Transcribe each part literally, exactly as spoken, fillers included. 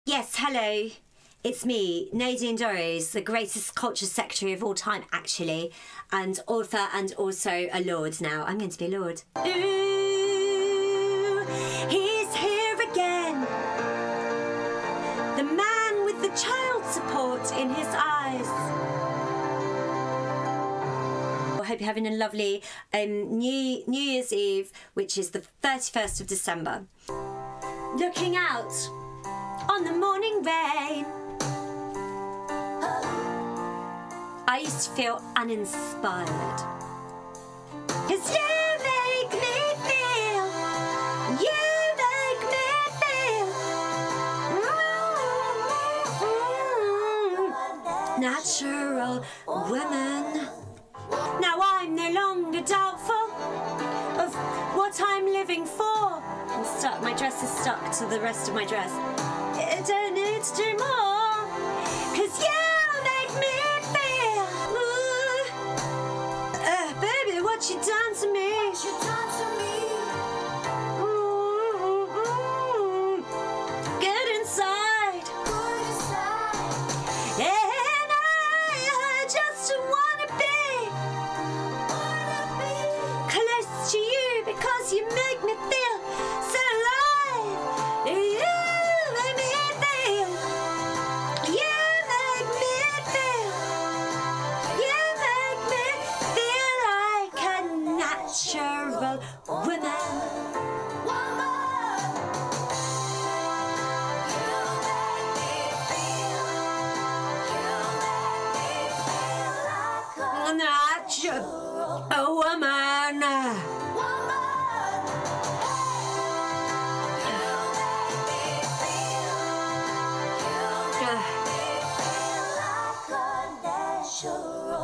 Yes, hello. It's me, Nadine Dorries, the greatest culture secretary of all time, actually, and author and also a lord now. I'm going to be a lord. Ooh, he's here again. The man with the child support in his eyes. I hope you're having a lovely um, New, New Year's Eve, which is the thirty-first of December. Looking out on the morning rain. I used to feel uninspired. Cause you make me feel, you make me feel mm-hmm. Natural woman. Now I'm no longer doubtful of what I'm living for. I'm stuck, my dress is stuck to the rest of my dress. I don't need to do more. Cause you make me feel. Ooh, uh, baby, what you done to me? What you done to me? Ooh, ooh, get inside. Get inside. And I, I just wanna be, wanna be close to you because you make me feel so alive. You make me feel. You make me feel. You make me feel like a natural woman. Natural woman.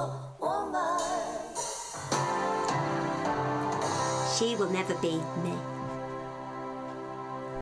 She will never be me.